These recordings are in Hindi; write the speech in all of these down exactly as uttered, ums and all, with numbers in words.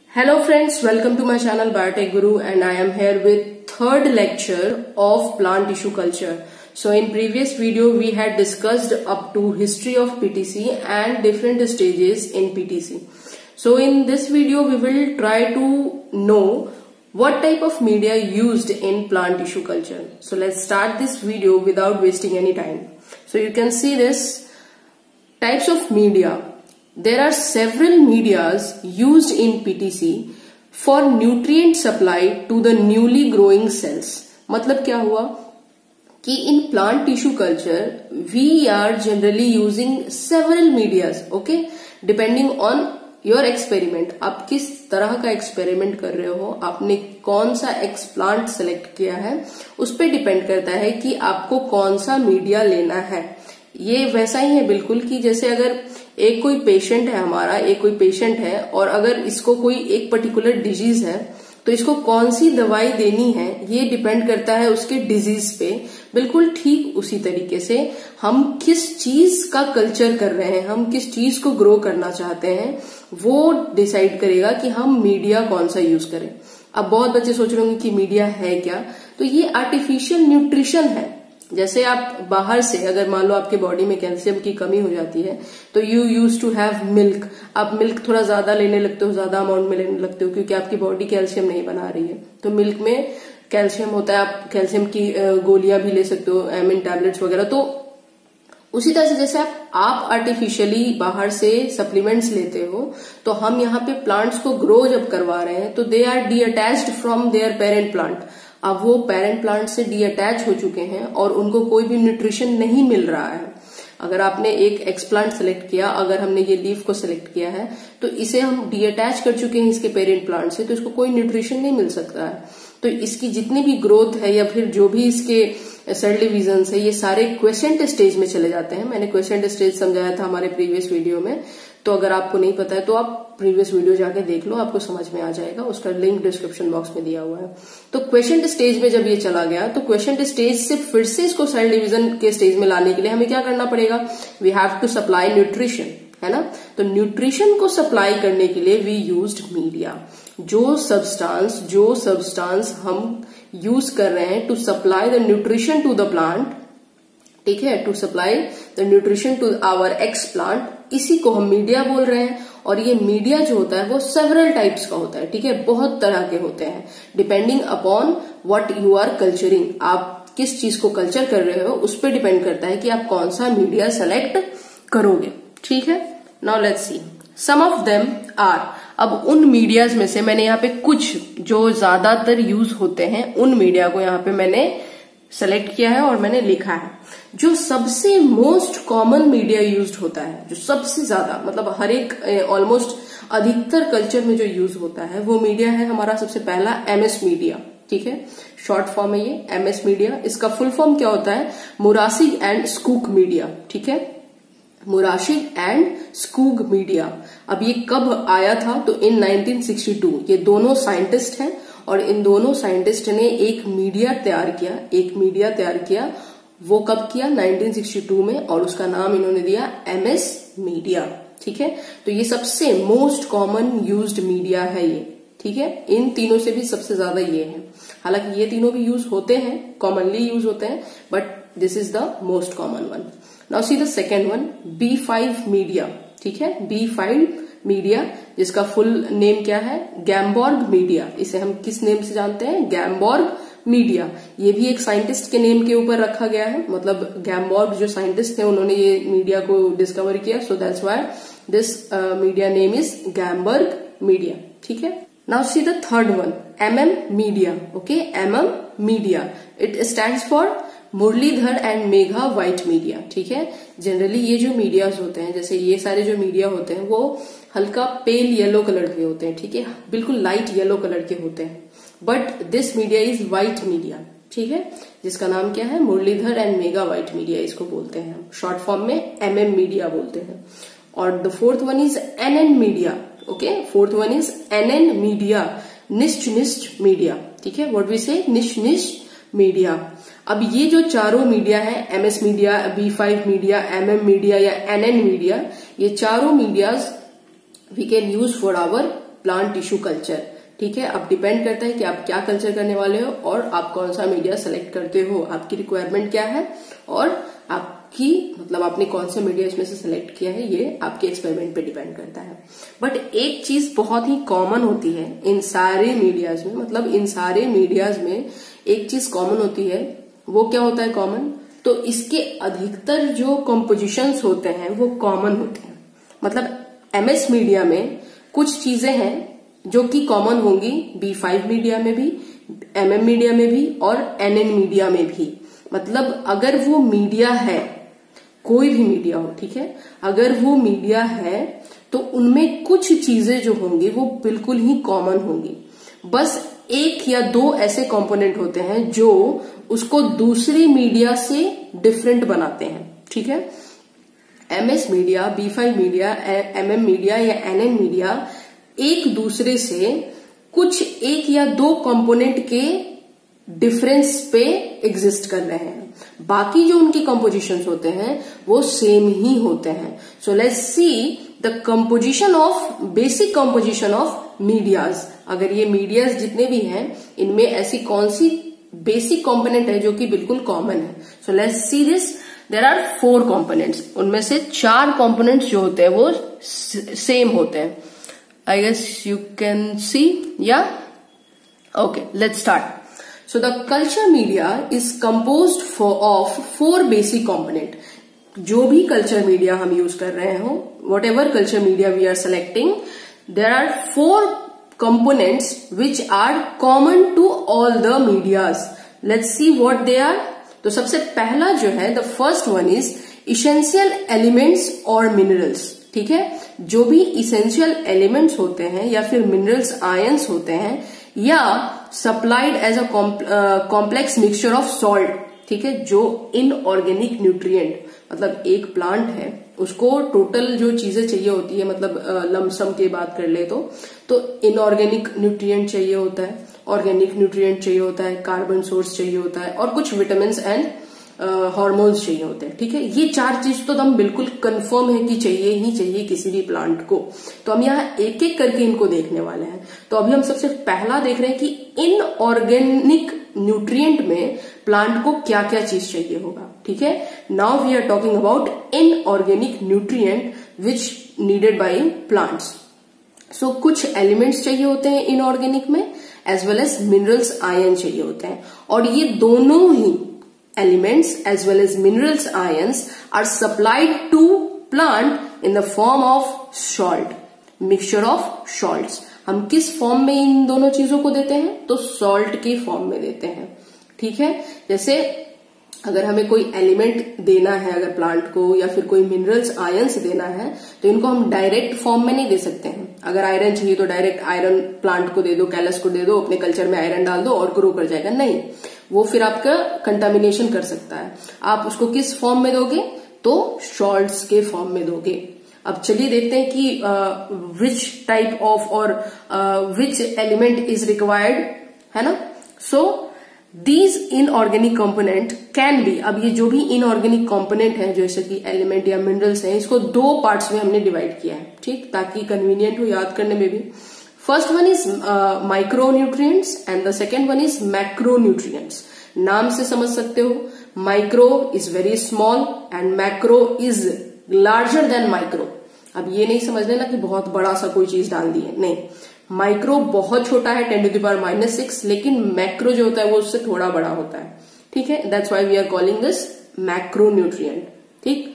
Hello friends, welcome to my channel Biotech Guru, and I am here with third lecture of plant tissue culture. So in previous video we had discussed up to history of P T C and different stages in P T C. So in this video we will try to know what type of media used in plant tissue culture. So let's start this video without wasting any time. So you can see this types of media. There are several medias used in P T C for nutrient supply to the newly growing cells. मतलब क्या हुआ कि in plant tissue culture we are generally using several medias, okay, depending on your experiment. आप किस तरह का एक्सपेरिमेंट कर रहे हो, आपने कौन सा एक्सप्लांट सेलेक्ट किया है, उस पर डिपेंड करता है कि आपको कौन सा मीडिया लेना है. ये वैसा ही है बिल्कुल कि जैसे अगर एक कोई पेशेंट है हमारा, एक कोई पेशेंट है और अगर इसको कोई एक पर्टिकुलर डिजीज है तो इसको कौन सी दवाई देनी है ये डिपेंड करता है उसके डिजीज पे. बिल्कुल ठीक उसी तरीके से हम किस चीज का कल्चर कर रहे हैं, हम किस चीज को ग्रो करना चाहते हैं, वो डिसाइड करेगा कि हम मीडिया कौन सा यूज करें. अब बहुत बच्चे सोच रहे होंगे कि मीडिया है क्या, तो ये आर्टिफिशियल न्यूट्रिशन है. जैसे आप बाहर से अगर मान लो आपके बॉडी में कैल्शियम की कमी हो जाती है तो you use to have milk. आप मिल्क थोड़ा ज्यादा लेने लगते हो, ज्यादा अमाउंट में लेने लगते हो क्योंकि आपकी बॉडी कैल्शियम नहीं बना रही है. तो मिल्क में कैल्शियम होता है, आप कैल्शियम की गोलियां भी ले सकते हो, एमिन टैबलेट्स वगैरह. तो उसी तरह से जैसे आप आप आर्टिफिशियली बाहर से सप्लीमेंट्स लेते हो, तो हम यहाँ पे प्लांट्स को ग्रो जब करवा रहे हैं तो they are detached from their parent plant. अब वो पेरेंट प्लांट से डी अटैच हो चुके हैं और उनको कोई भी न्यूट्रिशन नहीं मिल रहा है. अगर आपने एक एक्सप्लांट सेलेक्ट किया, अगर हमने ये लीफ को सेलेक्ट किया है तो इसे हम डी अटैच कर चुके हैं इसके पेरेंट प्लांट से, तो इसको कोई न्यूट्रिशन नहीं मिल सकता है. तो इसकी जितनी भी ग्रोथ है या फिर जो भी इसके सेल डिविजन है ये सारे क्वेसेंट स्टेज में चले जाते हैं. मैंने क्वेसेंट स्टेज समझाया था हमारे प्रीवियस वीडियो में, तो अगर आपको नहीं पता है तो आप प्रीवियस वीडियो जाके देख लो, आपको समझ में आ जाएगा. उसका लिंक डिस्क्रिप्शन बॉक्स में दिया हुआ है. तो क्वेसेंट स्टेज में जब ये चला गया तो क्वेसेंट स्टेज से फिर से इसको सेल डिवीजन के स्टेज में लाने के लिए हमें क्या करना पड़ेगा, we have to supply nutrition, है ना. तो न्यूट्रिशन को सप्लाई करने के लिए वी यूज्ड मीडिया. जो सब्सटेंस जो सब्सटेंस हम यूज कर रहे हैं to supply the nutrition to the plant, ठीक है, to supply the nutrition to our explant, इसी को हम मीडिया बोल रहे हैं. और ये मीडिया जो होता है वो सेवरल टाइप्स का होता है, ठीक है, बहुत तरह के होते हैं depending upon what you are culturing. आप किस चीज को कल्चर कर रहे हो उस पर डिपेंड करता है कि आप कौन सा मीडिया सेलेक्ट करोगे, ठीक है. Now let's see some of them are. अब उन मीडियाज में से मैंने यहाँ पे कुछ जो ज्यादातर यूज होते हैं उन मीडिया को यहाँ पे मैंने सेलेक्ट किया है और मैंने लिखा है. जो सबसे मोस्ट कॉमन मीडिया यूज्ड होता है, जो सबसे ज्यादा मतलब हर एक ऑलमोस्ट अधिकतर कल्चर में जो यूज होता है वो मीडिया है हमारा सबसे पहला एमएस मीडिया, ठीक है. शॉर्ट फॉर्म है ये एमएस मीडिया. इसका फुल फॉर्म क्या होता है, मुरासिग एंड स्कूक मीडिया, ठीक है, मुराशिग एंड स्कूग मीडिया. अब ये कब आया था, तो इन नाइनटीन सिक्सटी टू. ये दोनों साइंटिस्ट हैं और इन दोनों साइंटिस्ट ने एक मीडिया तैयार किया, एक मीडिया तैयार किया. वो कब किया, नाइनटीन सिक्सटी टू में, और उसका नाम इन्होंने दिया एमएस मीडिया, ठीक है. तो ये सबसे मोस्ट कॉमन यूज्ड मीडिया है ये, ठीक है. इन तीनों से भी सबसे ज्यादा ये है. हालांकि ये तीनों भी यूज होते हैं, कॉमनली यूज होते हैं, but this is the most common one. Now see the second one, B five media, ठीक है. बी फाइव मीडिया जिसका फुल नेम क्या है, गैम्बॉर्ग मीडिया. इसे हम किस नेम से जानते हैं, गैम्बॉर्ग मीडिया. ये भी एक साइंटिस्ट के नेम के ऊपर रखा गया है, मतलब गैम्बॉर्ग जो साइंटिस्ट थे उन्होंने ये मीडिया को डिस्कवर किया. So that's why this media name is Gamborg media, ठीक है. Now see the third one, MM media, okay. MM media it stands for Muralidhar and Megha white media, ठीक है. जनरली ये जो मीडियाज होते हैं, जैसे ये सारे जो मीडिया होते हैं वो हल्का पेल येलो कलर के होते हैं, ठीक है, बिल्कुल लाइट येलो कलर के होते हैं. But this media is white media, ठीक है, जिसका नाम क्या है, Muralidhar and mega white media इसको बोलते हैं. शॉर्ट फॉर्म में एमएम मीडिया बोलते हैं. और the fourth one is NN media, okay. Fourth one is NN media, Nitsch Nitsch media, ठीक है. व्हाट वी से, निश्च निश्च मीडिया. अब ये जो चारों मीडिया है, MS media, B five media, MM media या एनएन मीडिया, ये चारों medias we can use for our plant tissue culture. ठीक है, अब डिपेंड करता है कि आप क्या कल्चर करने वाले हो और आप कौन सा मीडिया सेलेक्ट करते हो, आपकी रिक्वायरमेंट क्या है और आपकी मतलब आपने कौन सा मीडिया इसमें से सिलेक्ट किया है, ये आपके एक्सपेरिमेंट पे डिपेंड करता है। बट एक चीज बहुत ही कॉमन होती है इन सारे मीडियाज में, मतलब इन सारे मीडियाज में एक चीज कॉमन होती है। वो क्या होता है कॉमन? तो इसके अधिकतर जो कंपोजिशंस होते हैं वो कॉमन होते हैं। मतलब एमएस मीडिया में कुछ चीजें हैं जो कि कॉमन होंगी बी फाइव मीडिया में भी, एमएम मीडिया में भी और एनएन मीडिया में भी। मतलब अगर वो मीडिया है, कोई भी मीडिया हो, ठीक है, अगर वो मीडिया है तो उनमें कुछ चीजें जो होंगी वो बिल्कुल ही कॉमन होंगी। बस एक या दो ऐसे कंपोनेंट होते हैं जो उसको दूसरी मीडिया से डिफरेंट बनाते हैं। ठीक है, MS media, B five media, MM media या एनएन मीडिया एक दूसरे से कुछ एक या दो कंपोनेंट के डिफरेंस पे एग्जिस्ट कर रहे हैं, बाकी जो उनकी कंपोजिशंस होते हैं वो सेम ही होते हैं। So let's see the composition of basic composition of medias. अगर ये मीडियाज जितने भी हैं इनमें ऐसी कौन सी बेसिक कंपोनेंट है जो कि बिल्कुल कॉमन है। So let's see this. There are four components, उनमें से चार कंपोनेंट्स जो होते हैं वो सेम होते हैं। I guess you can see, या okay, let's start. So the culture media is composed for of four basic component. जो भी culture media हम use कर रहे हो, whatever culture media we are selecting, there are four components which are common to all the medias. Let's see what they are. तो सबसे पहला जो है, the first one is essential elements or minerals. ठीक है, जो भी essential elements होते हैं या फिर minerals ions होते हैं या supplied as a complex mixture of salt. ठीक है, जो इनऑर्गेनिक न्यूट्रिएंट, मतलब एक प्लांट है उसको टोटल जो चीजें चाहिए होती है, मतलब लमसम की बात कर ले तो तो इनऑर्गेनिक न्यूट्रिएंट चाहिए होता है, ऑर्गेनिक न्यूट्रिएंट चाहिए होता है, कार्बन सोर्स चाहिए होता है और कुछ विटामिन एंड हार्मोन्स चाहिए होते हैं। ठीक है, ये चार चीज तो हम बिल्कुल कंफर्म है कि चाहिए ही चाहिए किसी भी प्लांट को। तो हम यहाँ एक एक करके इनको देखने वाले हैं। तो अभी हम सबसे पहला देख रहे हैं कि इनऑर्गेनिक न्यूट्रिएंट में प्लांट को क्या क्या चीज चाहिए होगा। ठीक है, now we are talking about inorganic nutrient which needed by plants. So कुछ एलिमेंट्स चाहिए होते हैं इनऑर्गेनिक में, as well as minerals ion चाहिए होते हैं, और ये दोनों ही elements as well as minerals ions are supplied to plant in the form of salt, mixture of salts. हम किस फॉर्म में इन दोनों चीजों को देते हैं? तो सॉल्ट के फॉर्म में देते हैं। ठीक है, जैसे अगर हमें कोई एलिमेंट देना है अगर प्लांट को, या फिर कोई मिनरल्स आयंस देना है, तो इनको हम डायरेक्ट फॉर्म में नहीं दे सकते हैं। अगर आयरन चाहिए तो डायरेक्ट आयरन प्लांट को दे दो, कैलस को दे दो, अपने कल्चर में आयरन डाल दो और ग्रो कर जाएगा, नहीं, वो फिर आपका कंटामिनेशन कर सकता है। आप उसको किस फॉर्म में दोगे? तो सॉल्ट्स के फॉर्म में दोगे। अब चलिए देखते हैं कि विच टाइप ऑफ और विच एलिमेंट इज रिक्वायर्ड, है ना। So these inorganic component can be, अब ये जो भी इनऑर्गेनिक कंपोनेंट है जैसे कि एलिमेंट या मिनरल्स हैं, इसको दो पार्ट्स में हमने डिवाइड किया है, ठीक, ताकि कन्वीनियंट हो याद करने में भी। First one is micro nutrients and the second one is macro nutrients. नाम से समझ सकते हो, micro is very small and macro is larger than micro. अब ये नहीं समझ लेना कि बहुत बड़ा सा कोई चीज डाल दी है, नहीं, माइक्रो बहुत छोटा है, ten to the power minus six, लेकिन मैक्रो जो होता है वो उससे थोड़ा बड़ा होता है। ठीक है, that's why we are calling this macro nutrient. ठीक,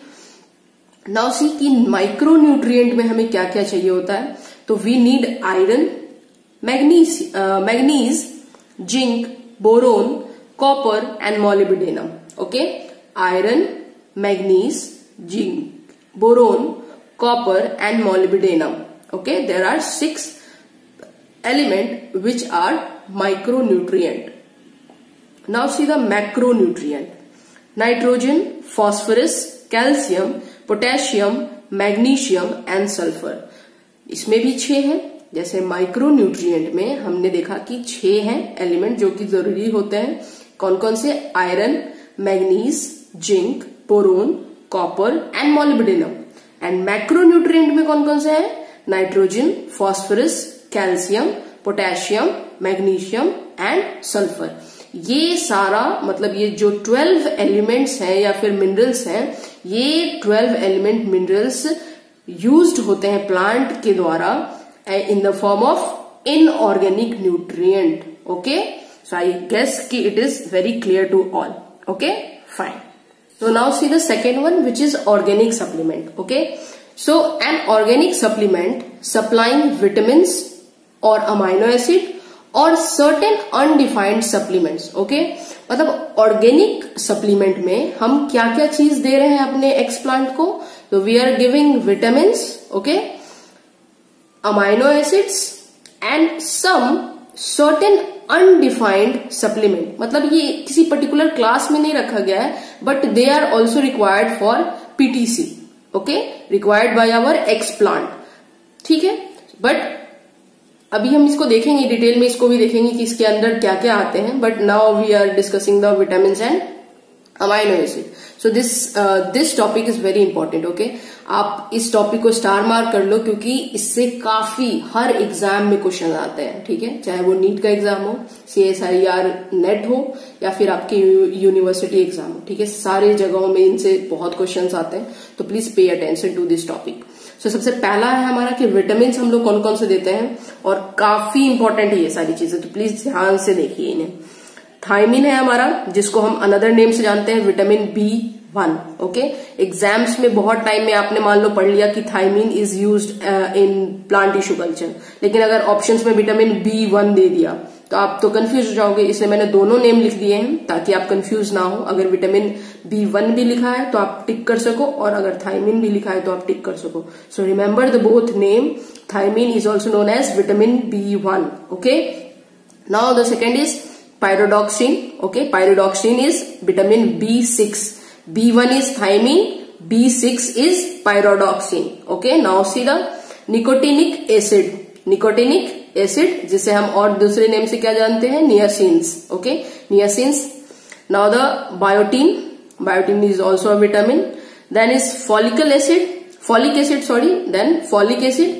नाउ सी कि माइक्रो न्यूट्रिएंट में हमें क्या क्या चाहिए होता है। तो we need iron, manganese manganese zinc, boron, copper and molybdenum. Okay, iron, manganese, zinc, boron, copper and molybdenum. Okay, there are six elements which are micronutrient. Now see the macronutrient. Nitrogen, phosphorus, calcium, potassium, magnesium and sulfur. इसमें भी छह हैं। जैसे माइक्रोन्यूट्रिएंट में हमने देखा कि छह हैं एलिमेंट जो कि जरूरी होते हैं। कौन कौन से? Iron, manganese, zinc, boron, copper and molybdenum. And macronutrient में कौन कौन से हैं? Nitrogen, phosphorus, calcium, potassium, magnesium and sulphur. ये सारा मतलब ये जो ट्वेल्व एलिमेंट्स हैं या फिर मिनरल्स हैं, ये ट्वेल्व एलिमेंट मिनरल्स यूज्ड होते हैं प्लांट के द्वारा in the form of inorganic nutrient. Okay, so I guess कि it is very clear to all. Okay, fine. So now see the second one, which is organic supplement. Okay, so an organic supplement supplying vitamins or amino acid or certain undefined supplements. Okay, मतलब organic supplement में हम क्या क्या चीज दे रहे हैं अपने एक्सप्लांट को? तो we are giving vitamins, okay, amino acids and some certain undefined supplement. मतलब ये किसी पर्टिकुलर क्लास में नहीं रखा गया है, but they are also required for PTC. Okay, required by our explant. ठीक है, बट अभी हम इसको देखेंगे डिटेल में, इसको भी देखेंगे कि इसके अंदर क्या क्या आते हैं। But now we are discussing the vitamin and amino acid. So this this topic is very important. Okay, आप इस टॉपिक को स्टार मार्क कर लो, क्योंकि इससे काफी हर एग्जाम में क्वेश्चन आते हैं। ठीक है, चाहे वो नीट का एग्जाम हो, सीएसआईआर नेट हो, या फिर आपकी यूनिवर्सिटी एग्जाम हो। ठीक है, सारे जगहों में इनसे बहुत क्वेश्चंस आते हैं, तो please pay attention to this topic. So सबसे पहला है हमारा कि विटामिन हम लोग कौन कौन से देते हैं, और काफी इंपॉर्टेंट है ये सारी चीजें, तो प्लीज ध्यान से देखिए इन्हें। थायमिन है हमारा, जिसको हम अनदर नेम से जानते हैं vitamin B one. Okay, exams में बहुत टाइम में आपने मान लो पढ़ लिया कि thiamine is used in plant tissue culture, लेकिन अगर ऑप्शंस में विटामिन बी वन दे दिया तो आप तो कंफ्यूज हो जाओगे। इसलिए मैंने दोनों नेम लिख दिए हैं ताकि आप कंफ्यूज ना हो। अगर विटामिन बी वन भी लिखा है तो आप टिक कर सको, और अगर थायमिन भी लिखा है तो आप टिक कर सको। So remember the both name. Thiamine is also known as vitamin B one. Okay, now the second is pyridoxine. Okay, pyridoxine is vitamin B six. B one is thiamine, B six is pyridoxine. Okay, now see the nicotinic acid. Nicotinic acid, जिसे हम और दूसरे नेम से क्या जानते हैं, niacins. Okay, niacins. Now the biotin. Biotin is also a vitamin. Then is folic acid. Folic acid, sorry. Then folic acid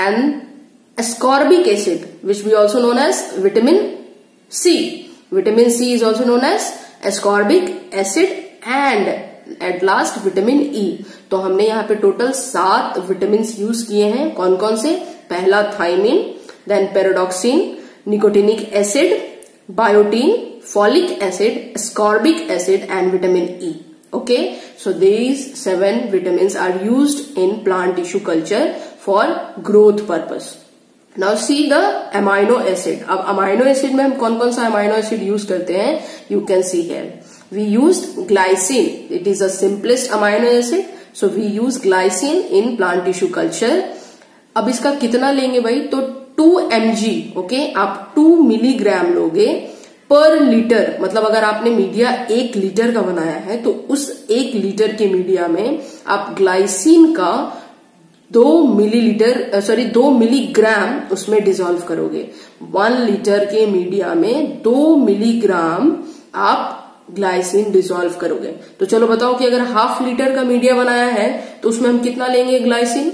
and ascorbic acid, which we also known as vitamin C. Vitamin C is also known as ascorbic acid and at last vitamin E. तो हमने यहाँ पे टोटल सात विटामिन यूज किए हैं। कौन कौन से? पहला thiamine, then pyridoxine, nicotinic acid, biotin, folic acid, ascorbic acid and vitamin E. Okay, so these seven vitamins are used in plant tissue culture for growth purpose. Now see the amino acid. अब amino acid में हम कौन कौन सा amino acid यूज करते हैं? You can see here. We used glycine. It is the simplest amino acid. So we use glycine in plant tissue culture. अब इसका कितना लेंगे भाई? तो टू एम जी, ओके, आप टू मिलीग्राम लोगे पर लीटर। मतलब अगर आपने मीडिया एक लीटर का बनाया है तो उस एक लीटर के मीडिया में आप ग्लाइसिन का दो मिलीलीटर सॉरी दो मिलीग्राम उसमें डिसॉल्व करोगे। वन लीटर के मीडिया में दो मिलीग्राम आप ग्लाइसिन डिसॉल्व करोगे। तो चलो बताओ कि अगर हाफ लीटर का मीडिया बनाया है तो उसमें हम कितना लेंगे ग्लाइसिन?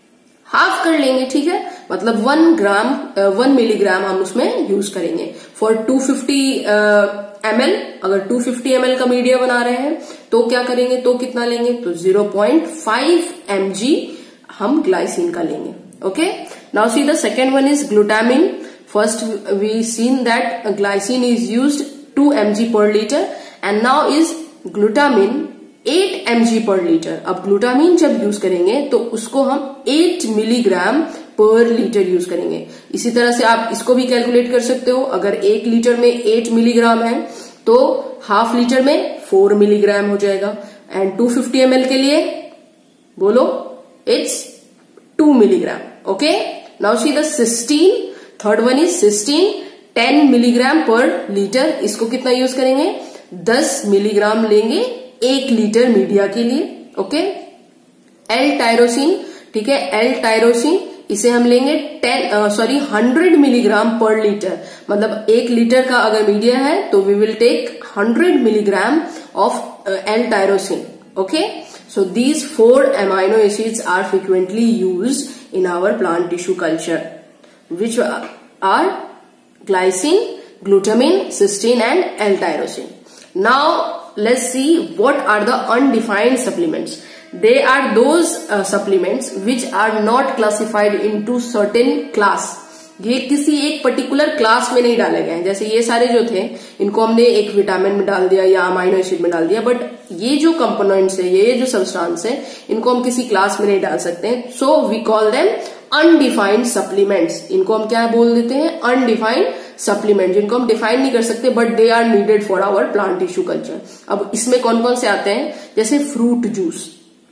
हाफ कर लेंगे। ठीक है, मतलब वन ग्राम वन मिलीग्राम हम उसमें यूज करेंगे for two fifty M L. अगर टू फिफ्टी एम एल का मीडिया बना रहे हैं तो क्या करेंगे, तो कितना लेंगे? तो zero point five M G हम ग्लाइसिन का लेंगे। Okay, now see the second one is glutamine. First we seen that glycine is used two M G per litre and now is glutamine eight M G per litre. अब ग्लूटामिन जब यूज करेंगे तो उसको हम eight milligram per litre use करेंगे. इसी तरह से आप इसको भी कैलकुलेट कर सकते हो. अगर एक लीटर में एट मिलीग्राम है तो हाफ लीटर में फोर मिलीग्राम हो जाएगा. And two fifty M L के लिए बोलो it's two milligram. Okay, now see the cysteine. Third one is cysteine, ten milligram per litre. इसको कितना यूज करेंगे? दस मिलीग्राम लेंगे एक लीटर मीडिया के लिए. Okay, L tyrosine. ठीक है, एल टायरोसिन इसे हम लेंगे ten sorry hundred milligram per litre. मतलब एक लीटर का अगर मीडिया है तो we will take hundred milligram of L tyrosine. Okay, so these four amino acids are frequently used in our plant tissue culture. which are glycine, glutamine, cysteine and L-tyrosine. Now let's see what are the undefined supplements. They are those uh, supplements which are not classified into certain class. ये किसी एक पर्टिकुलर क्लास में नहीं डाले गए हैं। जैसे ये सारे जो थे इनको हमने एक विटामिन में डाल दिया या अमाइनो एसिड में डाल दिया, बट ये जो कंपोनेंट्स है, ये जो सब्सटेंस है, इनको हम किसी क्लास में नहीं डाल सकते हैं। So we call them undefined supplements. इनको हम क्या बोल देते हैं? अनडिफाइंड सप्लीमेंट, जिनको हम डिफाइन नहीं कर सकते but they are needed for our plant tissue culture. अब इसमें कौन कौन से आते हैं? जैसे फ्रूट जूस,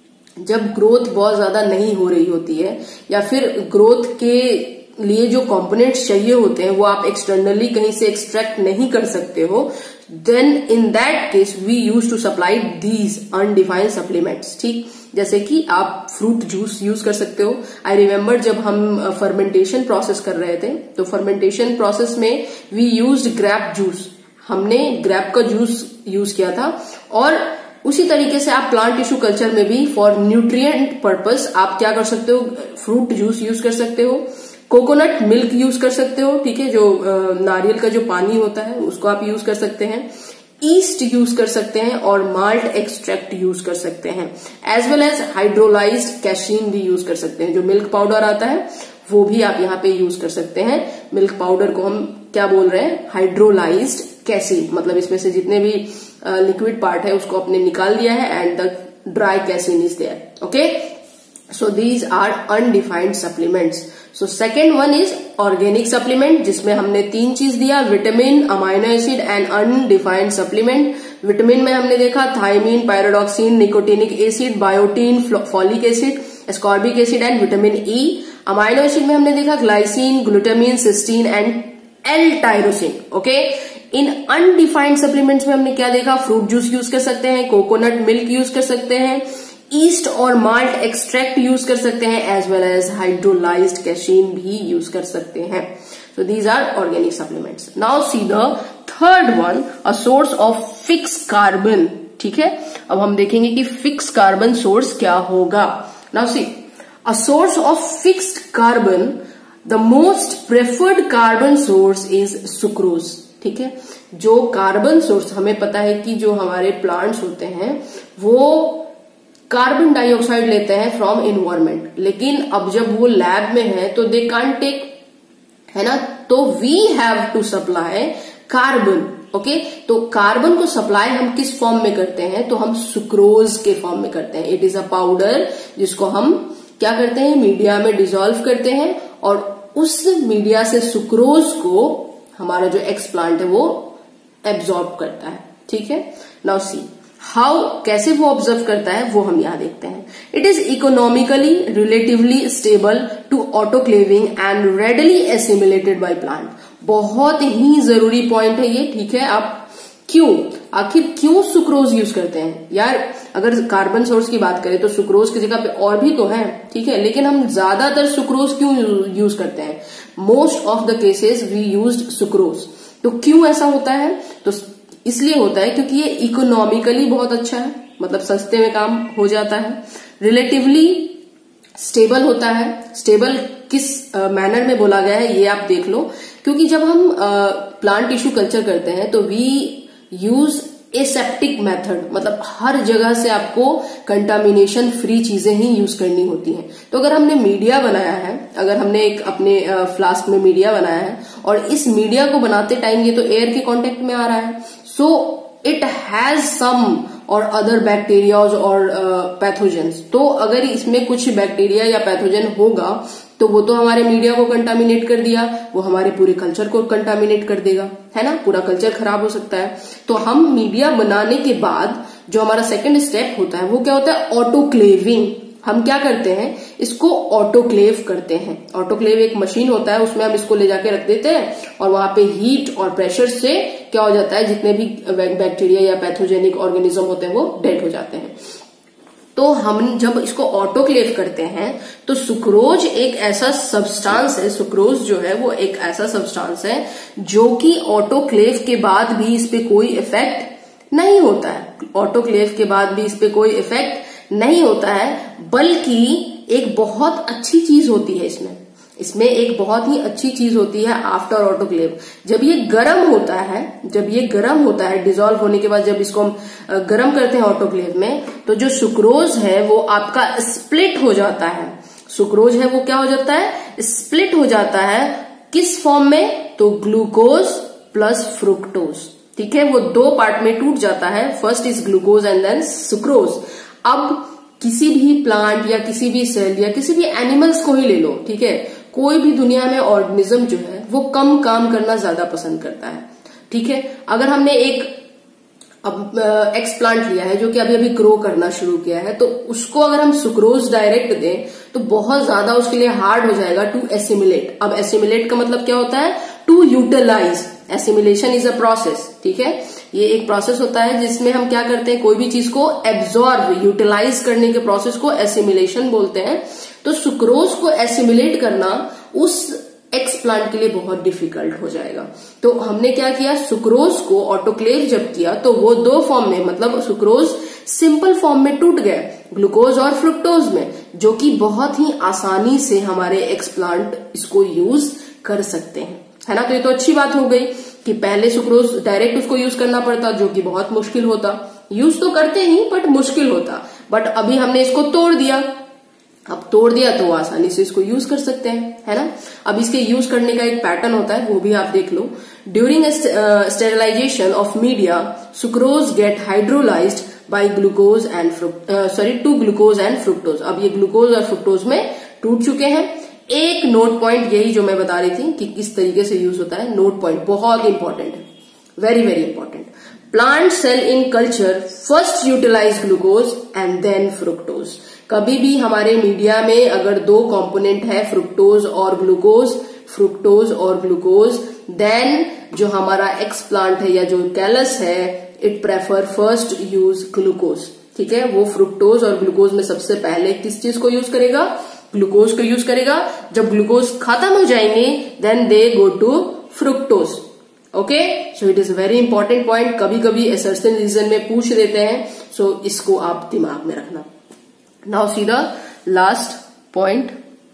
जब ग्रोथ बहुत ज्यादा नहीं हो रही होती है या फिर ग्रोथ के लिए जो कंपोनेंट्स चाहिए होते हैं वो आप एक्सटर्नली कहीं से एक्सट्रैक्ट नहीं कर सकते हो, then in that case we use to supply these undefined supplements. ठीक, जैसे कि आप फ्रूट जूस यूज कर सकते हो। आई रिमेम्बर जब हम फर्मेंटेशन प्रोसेस कर रहे थे तो फर्मेंटेशन प्रोसेस में वी यूज्ड ग्रेप जूस, हमने ग्रेप का जूस यूज किया था। और उसी तरीके से आप प्लांट टिश्यू कल्चर में भी फॉर न्यूट्रिएंट पर्पस आप क्या कर सकते हो? फ्रूट जूस यूज कर सकते हो, कोकोनट मिल्क यूज कर सकते हो, ठीक है, जो नारियल का जो पानी होता है उसको आप यूज कर सकते हैं, ईस्ट यूज कर सकते हैं और माल्ट एक्सट्रैक्ट यूज कर सकते हैं, as well as hydrolysed casein भी यूज कर सकते हैं। जो मिल्क पाउडर आता है वो भी आप यहाँ पे यूज कर सकते हैं। मिल्क पाउडर को हम क्या बोल रहे हैं? हाइड्रोलाइज्ड कैसीन, मतलब इसमें से जितने भी लिक्विड पार्ट है उसको आपने निकाल दिया है and the dry casein is there. Okay, so these are undefined supplements. So second one is organic supplement, जिसमें हमने तीन चीज दिया, vitamin, amino acid and undefined supplement. Vitamin में हमने देखा thiamine, pyridoxine, nicotinic acid, biotin, folic acid, ascorbic acid and vitamin E. Amino acid में हमने देखा glycine, glutamine, cysteine and L tyrosine. Okay, इन अनडिफाइंड सप्लीमेंट्स में हमने क्या देखा? फ्रूट जूस यूज कर सकते हैं, कोकोनट मिल्क यूज कर सकते हैं, ईस्ट और माल्ट एक्सट्रैक्ट यूज कर सकते हैं, as well as hydrolysed casein भी यूज कर सकते हैं। So these are organic supplements. Now see the third one, a source of fix carbon. ठीक है, अब हम देखेंगे कि फिक्स कार्बन सोर्स क्या होगा। Now see, a source of fixed carbon, the most preferred carbon source is sucrose. ठीक है, जो कार्बन सोर्स हमें पता है कि जो हमारे प्लांट्स होते हैं वो कार्बन डाइऑक्साइड लेते हैं फ्रॉम इन्वायरमेंट, लेकिन अब जब वो लैब में है तो दे कांट टेक, है ना, तो we have to supply carbon. Okay, तो कार्बन को सप्लाई हम किस फॉर्म में करते हैं? तो हम सुक्रोज के फॉर्म में करते हैं। इट इज अ पाउडर जिसको हम क्या करते हैं? मीडिया में डिसॉल्व करते हैं और उस मीडिया से सुक्रोज को हमारा जो एक्स प्लांट है वो एब्जॉर्ब करता है। ठीक है, नाउ सी हाउ, कैसे वो ऑब्जर्व करता है वो हम यहां देखते हैं। It is economically relatively stable to autoclaving and readily assimilated by plant. बहुत ही जरूरी पॉइंट है ये। ठीक है, आप क्यों, आखिर क्यों सुक्रोज यूज करते हैं? यार अगर कार्बन सोर्स की बात करें तो सुक्रोज की जगह पे और भी तो है, ठीक है, लेकिन हम ज्यादातर सुक्रोज क्यों यूज करते हैं? Most of the cases we used sucrose. तो क्यों ऐसा होता है? तो इसलिए होता है क्योंकि ये इकोनॉमिकली बहुत अच्छा है, मतलब सस्ते में काम हो जाता है, रिलेटिवली स्टेबल होता है। स्टेबल किस मैनर uh, में बोला गया है ये आप देख लो, क्योंकि जब हम प्लांट टिश्यू कल्चर करते हैं तो वी यूज एसेप्टिक मेथड, मतलब हर जगह से आपको कंटामिनेशन फ्री चीजें ही यूज करनी होती हैं। तो अगर हमने मीडिया बनाया है, अगर हमने एक अपने फ्लास्क में मीडिया बनाया है और इस मीडिया को बनाते टाइम ये तो एयर के कांटेक्ट में आ रहा है, सो इट हैज सम और अदर बैक्टीरियाज और पैथोजेंस। तो अगर इसमें कुछ बैक्टीरिया या पैथोजन होगा तो वो तो हमारे मीडिया को कंटामिनेट कर दिया, वो हमारे पूरे कल्चर को कंटामिनेट कर देगा, है ना, पूरा कल्चर खराब हो सकता है। तो हम मीडिया बनाने के बाद जो हमारा सेकंड स्टेप होता है वो क्या होता है? ऑटोक्लेविंग। हम क्या करते हैं? इसको ऑटोक्लेव करते हैं। ऑटोक्लेव एक मशीन होता है, उसमें हम इसको ले जाके रख देते हैं और वहां पे हीट और प्रेशर से क्या हो जाता है? जितने भी बैक्टीरिया या पैथोजेनिक ऑर्गेनिज्म होते हैं वो डेड हो जाते हैं। तो हम जब इसको ऑटोक्लेव करते हैं तो सुक्रोज एक ऐसा सब्सटेंस है, सुक्रोज जो है वो एक ऐसा सब्सटेंस है जो कि ऑटोक्लेव के बाद भी इस पे कोई इफेक्ट नहीं होता है। ऑटोक्लेव के बाद भी इस पे कोई इफेक्ट नहीं होता है, बल्कि एक बहुत अच्छी चीज होती है इसमें। इसमें एक बहुत ही अच्छी चीज होती है आफ्टर ऑटोक्लेव। जब ये गर्म होता है, जब ये गर्म होता है डिसॉल्व होने के बाद जब इसको हम गर्म करते हैं ऑटोक्लेव में, तो जो सुक्रोज है वो आपका स्प्लिट हो जाता है। सुक्रोज है वो क्या हो जाता है, स्प्लिट हो जाता है। किस फॉर्म में, तो ग्लूकोज प्लस फ्रुक्टोज, ठीक है, वो दो पार्ट में टूट जाता है। First is glucose and then sucrose. अब किसी भी प्लांट या किसी भी सेल या किसी भी एनिमल्स को ही ले लो, ठीक है, कोई भी दुनिया में ऑर्गेनिज्म जो है वो कम काम करना ज्यादा पसंद करता है, ठीक है। अगर हमने एक अब एक्स प्लांट लिया है जो कि अभी अभी ग्रो करना शुरू किया है, तो उसको अगर हम सुक्रोज डायरेक्ट दें तो बहुत ज्यादा उसके लिए हार्ड हो जाएगा टू एसिमिलेट। अब एसिमिलेट का मतलब क्या होता है, to utilise. Assimilation is a process, ठीक है, ये एक प्रोसेस होता है जिसमें हम क्या करते हैं, कोई भी चीज को एब्जॉर्ब यूटिलाइज करने के प्रोसेस को एसिमिलेशन बोलते हैं। तो सुक्रोज को एसिमिलेट करना उस एक्स प्लांट के लिए बहुत डिफिकल्ट हो जाएगा। तो हमने क्या किया, सुक्रोज को ऑटोक्लेव जब किया तो वो दो फॉर्म में, मतलब सुक्रोज सिंपल फॉर्म में टूट गए, ग्लूकोज और फ्रुक्टोज में, जो कि बहुत ही आसानी से हमारे एक्स प्लांट इसको यूज कर सकते हैं, है ना। तो ये तो अच्छी बात हो गई कि पहले सुक्रोज डायरेक्ट उसको यूज करना पड़ता, जो कि बहुत मुश्किल होता। यूज तो करते ही बट मुश्किल होता, बट अभी हमने इसको तोड़ दिया। अब तोड़ दिया तो आसानी से इसको यूज कर सकते हैं, है ना। अब इसके यूज करने का एक पैटर्न होता है, वो भी आप देख लो। During sterilisation of media, sucrose get hydrolysed by glucose and fruct sorry to glucose and fructose. अब ये ग्लूकोज और फ्रुक्टोज में टूट चुके हैं। एक नोट पॉइंट यही जो मैं बता रही थी कि किस तरीके से यूज होता है, नोट पॉइंट बहुत इंपॉर्टेंट है, very very important. Plant cell in culture first utilise glucose and then fructose. कभी भी हमारे मीडिया में अगर दो कंपोनेंट है, फ्रुक्टोज और ग्लूकोज, फ्रुक्टोज और ग्लूकोज, देन जो हमारा एक्स प्लांट है या जो कैलस है, it prefer first use glucose, ठीक है। वो फ्रुक्टोज और ग्लूकोज में सबसे पहले किस चीज को यूज करेगा, ग्लूकोज को यूज करेगा। जब ग्लूकोज खत्म हो जाएंगे then they go to fructose, okay. So it is a very important point, कभी कभी असर्शन रीजन में पूछ देते हैं, सो so इसको आप दिमाग में रखना। Now see the last point,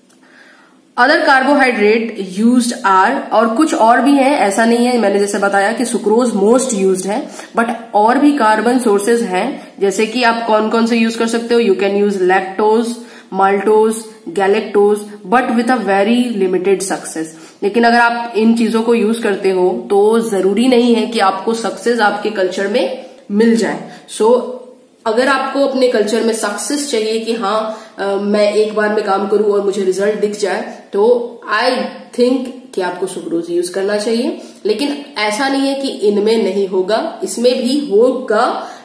other carbohydrate used are, और कुछ और भी है, ऐसा नहीं है, मैंने जैसे बताया कि सुक्रोज मोस्ट यूज्ड है, बट और भी कार्बन सोर्सेज हैं, जैसे कि आप कौन कौन से यूज कर सकते हो। You can use lactose, maltose, galactose, but with a very limited success. लेकिन अगर आप इन चीजों को यूज करते हो तो जरूरी नहीं है कि आपको सक्सेस आपके कल्चर में मिल जाए। सो so, अगर आपको अपने कल्चर में सक्सेस चाहिए कि हाँ आ, मैं एक बार में काम करूं और मुझे रिजल्ट दिख जाए, तो आई थिंक कि आपको सुक्रोज यूज करना चाहिए। लेकिन ऐसा नहीं है कि इनमें नहीं होगा, इसमें भी होगा,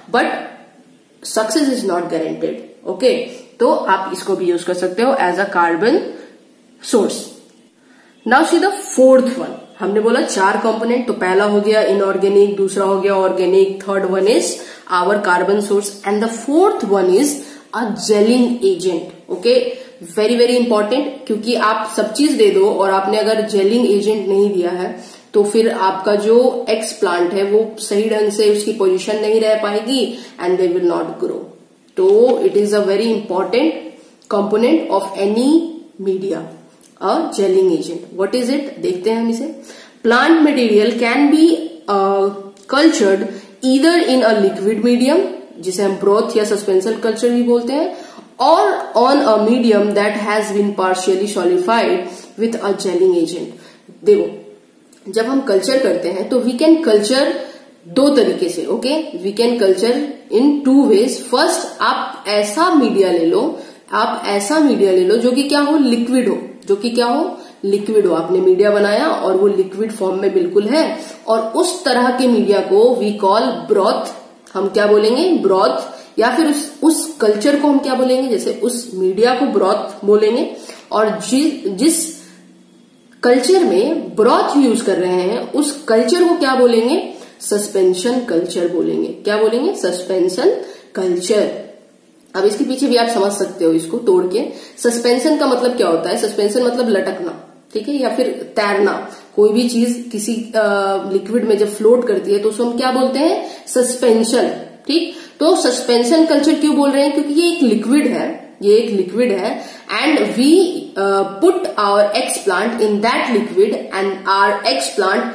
but success is not guaranteed, okay. तो आप इसको भी यूज कर सकते हो as a carbon source. Now see the fourth one, हमने बोला चार कंपोनेंट, तो पहला हो गया इनऑर्गेनिक, दूसरा हो गया organic, third one is our carbon source, and the fourth one is a gelling agent, okay. Very very important, क्योंकि आप सब चीज दे दो और आपने अगर जेलिंग एजेंट नहीं दिया है तो फिर आपका जो एक्स प्लांट है वो सही ढंग से उसकी पोजीशन नहीं रह पाएगी and they will not grow. तो it is a very important component of any media, a gelling agent. What is it, देखते हैं हम इसे। Plant material can be cultured either in a liquid medium, जिसे हम ब्रोथ या सस्पेंशन कल्चर भी बोलते हैं, और on a medium that has been partially solidified with a gelling agent. देखो, जब हम कल्चर करते हैं तो वी कैन कल्चर दो तरीके से, okay. We can culture in two ways. First, आप ऐसा मीडिया ले लो, आप ऐसा मीडिया ले लो जो कि क्या हो, लिक्विड हो, जो कि क्या हो, लिक्विड हो। आपने मीडिया बनाया और वो लिक्विड फॉर्म में बिल्कुल है, और उस तरह के मीडिया को वी कॉल ब्रॉथ। हम क्या बोलेंगे, ब्रॉथ, या फिर उस उस कल्चर को हम क्या बोलेंगे, जैसे उस मीडिया को ब्रॉथ बोलेंगे। और जि, जिस कल्चर में ब्रॉथ यूज कर रहे हैं उस कल्चर को क्या बोलेंगे, सस्पेंशन कल्चर बोलेंगे। क्या बोलेंगे, सस्पेंशन कल्चर। अब इसके पीछे भी आप समझ सकते हो इसको तोड़ के। सस्पेंशन का मतलब क्या होता है, सस्पेंशन मतलब लटकना, ठीक है, या फिर तैरना। कोई भी चीज किसी लिक्विड में जब फ्लोट करती है तो उसको हम क्या बोलते हैं, सस्पेंशन, ठीक। तो सस्पेंशन कल्चर क्यों बोल रहे हैं, क्योंकि ये एक लिक्विड है, ये एक लिक्विड है, and we put our explant in that liquid and our explant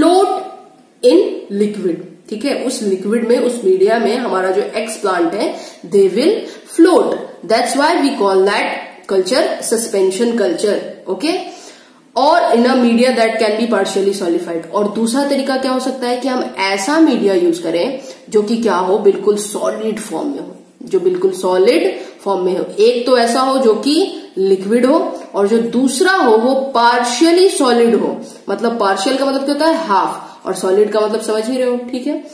float in liquid. ठीक है, उस लिक्विड में, उस मीडिया में हमारा जो एक्स प्लांट है they will float. That's why we call that culture suspension culture. Okay, और in a media that can be partially solidified. और दूसरा तरीका क्या हो सकता है कि हम ऐसा मीडिया यूज करें जो कि क्या हो, बिल्कुल सॉलिड फॉर्म में हो, जो बिल्कुल सॉलिड फॉर्म में हो। एक तो ऐसा हो जो कि लिक्विड हो, और जो दूसरा हो वो पार्शियली सॉलिड हो। मतलब पार्शियल का मतलब क्या होता है, हाफ, और सॉलिड का मतलब समझ ही रहे हो। ठीक है,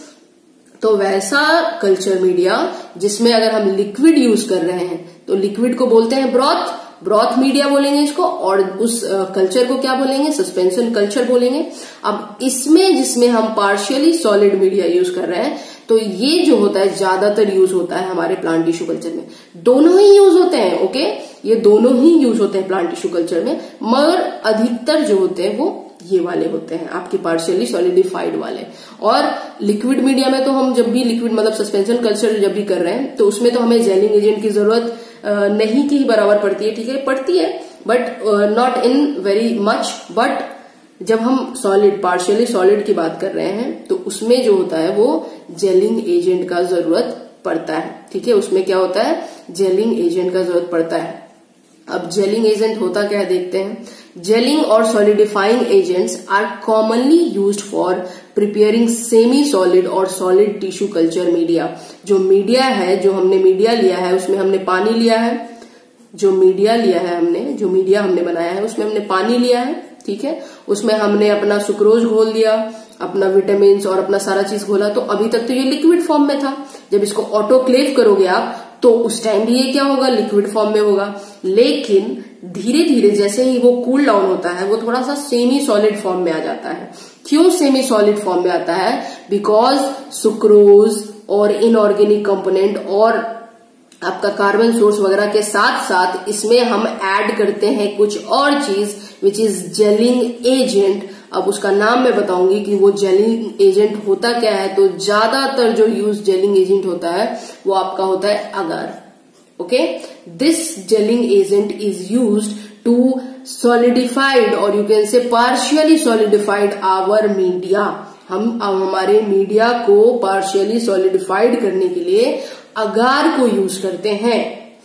तो वैसा कल्चर मीडिया जिसमें अगर हम लिक्विड यूज कर रहे हैं तो लिक्विड को बोलते हैं ब्रॉथ, ब्रॉथ मीडिया बोलेंगे इसको, और उस कल्चर को क्या बोलेंगे, सस्पेंशन कल्चर बोलेंगे। अब इसमें जिसमें हम पार्शियली सॉलिड मीडिया यूज कर रहे हैं, तो ये जो होता है ज्यादातर यूज होता है हमारे प्लांट टिश्यू कल्चर में। दोनों ही यूज होते हैं, ओके, ये दोनों ही यूज होते हैं प्लांट टिश्यू कल्चर में, मगर अधिकतर जो होते हैं वो ये वाले होते हैं, आपके पार्शियली सॉलिडिफाइड वाले। और लिक्विड मीडिया में तो हम जब भी लिक्विड मतलब सस्पेंशन कल्चर जब भी कर रहे हैं तो उसमें तो हमें जेलिंग एजेंट की जरूरत नहीं की बराबर पड़ती है। ठीक है, पड़ती है, but not in very much. But जब हम सॉलिड, पार्शियली सॉलिड की बात कर रहे हैं तो उसमें जो होता है वो जेलिंग एजेंट का जरूरत पड़ता है। ठीक है, उसमें क्या होता है, जेलिंग एजेंट का जरूरत पड़ता है। अब जेलिंग एजेंट होता क्या है देखते हैं। जेलिंग और solidifying agents are commonly used for preparing semi solid और सॉलिड टिश्यू कल्चर मीडिया। जो मीडिया है, जो हमने मीडिया लिया है उसमें हमने पानी लिया है, जो मीडिया लिया है हमने, जो मीडिया हमने बनाया है उसमें हमने पानी लिया है। ठीक है, उसमें हमने अपना सुक्रोज घोल दिया, अपना विटामिन और अपना सारा चीज घोला। तो अभी तक तो ये लिक्विड फॉर्म में था। जब इसको ऑटोक्लेव करोगे आप तो उस टाइम भी ये क्या होगा, लिक्विड फॉर्म में होगा। लेकिन धीरे धीरे जैसे ही वो कूल डाउन होता है वो थोड़ा सा सेमी सॉलिड फॉर्म में आ जाता है। क्यों सेमी सॉलिड फॉर्म में आता है, बिकॉज सुक्रोज और इनऑर्गेनिक कंपोनेंट और आपका कार्बन सोर्स वगैरह के साथ साथ इसमें हम ऐड करते हैं कुछ और चीज विच इज जेलिंग एजेंट। अब उसका नाम मैं बताऊंगी कि वो जेलिंग एजेंट होता क्या है। तो ज्यादातर जो यूज जेलिंग एजेंट होता है वो आपका होता है agar. Okay, this gelling agent is used to solidified और you can say partially solidified our media. हम हमारे मीडिया को पार्शियली सॉलिडिफाइड करने के लिए अगार को यूज करते हैं।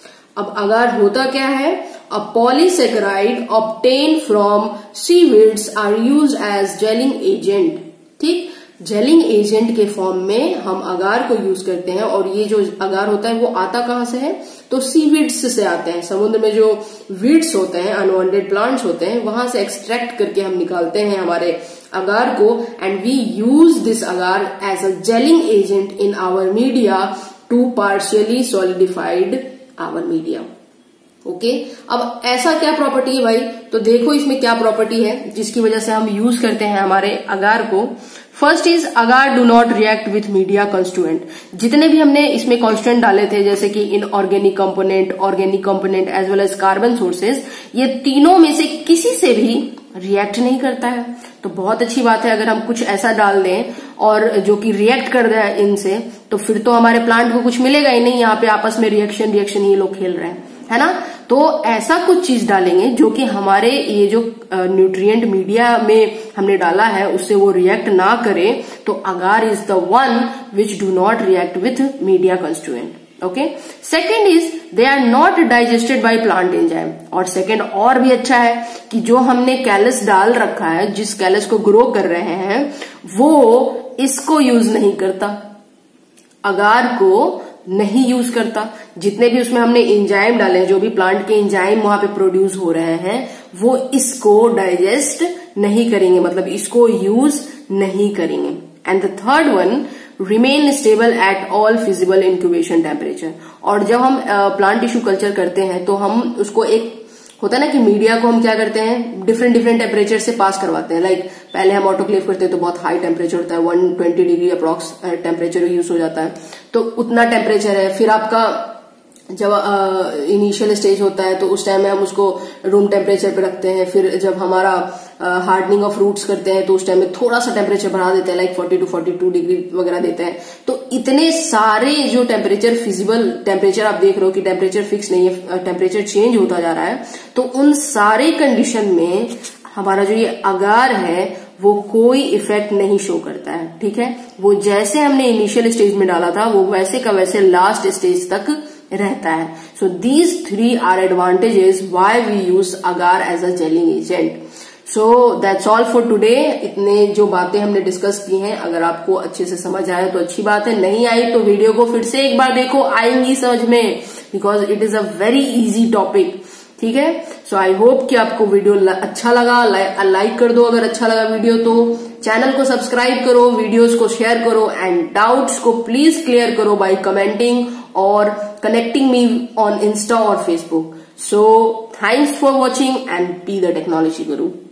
अब अगार होता क्या है, a polysaccharide obtain from seaweeds are used as gelling agent. ठीक, जेलिंग एजेंट के फॉर्म में हम अगार को यूज करते हैं। और ये जो अगार होता है वो आता कहां से है, तो सीवीड्स से आते हैं। समुद्र में जो वीड्स होते हैं, अनवांटेड प्लांट्स होते हैं, वहां से एक्सट्रैक्ट करके हम निकालते हैं हमारे अगार को, and we use this agar as a gelling agent in our media to partially solidified our media. Okay, अब ऐसा क्या प्रॉपर्टी है भाई, तो देखो इसमें क्या प्रॉपर्टी है जिसकी वजह से हम यूज करते हैं हमारे अगार को। First is agar do not react with media constituent. जितने भी हमने इसमें कॉन्स्टिट्यूएंट डाले थे जैसे कि inorganic component, organic component as well as carbon sources, ये तीनों में से किसी से भी रिएक्ट नहीं करता है। तो बहुत अच्छी बात है अगर हम कुछ ऐसा डाल दें और जो कि रिएक्ट कर दे इनसे, तो फिर तो हमारे प्लांट को कुछ मिलेगा ही नहीं। यहाँ पे आपस में रिएक्शन रिएक्शन ये लोग खेल रहे हैं, है ना। तो ऐसा कुछ चीज डालेंगे जो कि हमारे ये जो न्यूट्रिएंट मीडिया में हमने डाला है उससे वो रिएक्ट ना करे। तो agar is the one which do not react with media constituent. Okay, second is they are not digested by plant enzyme. और सेकेंड और भी अच्छा है कि जो हमने कैलस डाल रखा है, जिस कैलस को ग्रो कर रहे हैं, वो इसको यूज नहीं करता, अगार को नहीं यूज करता। जितने भी उसमें हमने एंजाइम डाले हैं, जो भी प्लांट के एंजाइम वहां पे प्रोड्यूस हो रहे हैं, वो इसको डाइजेस्ट नहीं करेंगे, मतलब इसको यूज नहीं करेंगे। And the third one, remain stable at all feasible incubation temperature. और जब हम प्लांट टिश्यू कल्चर करते हैं तो हम उसको एक होता है ना कि मीडिया को हम क्या करते हैं, डिफरेंट डिफरेंट टेम्परेचर से पास करवाते हैं। लाइक पहले हम ऑटोक्लेव करते हैं तो बहुत हाई टेम्परेचर होता है, one twenty degree approx temperature use हो जाता है, तो उतना टेम्परेचर है। फिर आपका जब इनिशियल स्टेज होता है तो उस टाइम में हम उसको रूम टेम्परेचर पे रखते हैं। फिर जब हमारा हार्डनिंग ऑफ रूट्स करते हैं तो उस टाइम में थोड़ा सा टेम्परेचर बढ़ा देते हैं, like forty two forty two degree वगैरह देते हैं। तो इतने सारे जो टेम्परेचर फिजिबल टेम्परेचर आप देख रहे हो कि टेम्परेचर फिक्स नहीं है, टेम्परेचर चेंज होता जा रहा है, तो उन सारे कंडीशन में हमारा जो ये अगार है वो कोई इफेक्ट नहीं शो करता है। ठीक है, वो जैसे हमने इनिशियल स्टेज में डाला था वो वैसे का वैसे लास्ट स्टेज तक रहता है। So these three are advantages why we use agar as a gelling agent. So that's all for today. इतने जो बातें हमने डिस्कस की हैं, अगर आपको अच्छे से समझ आया तो अच्छी बात है, नहीं आई तो वीडियो को फिर से एक बार देखो, आएंगी समझ में, because it is a very easy topic. ठीक है, सो आई होप कि आपको वीडियो अच्छा लगा, लाइक कर दो अगर अच्छा लगा वीडियो तो, चैनल को सब्सक्राइब करो, वीडियोस को शेयर करो एंड डाउट्स को प्लीज क्लियर करो बाय कमेंटिंग और कनेक्टिंग मी ऑन इंस्टा और Facebook. So thanks for watching and be the technology Guru.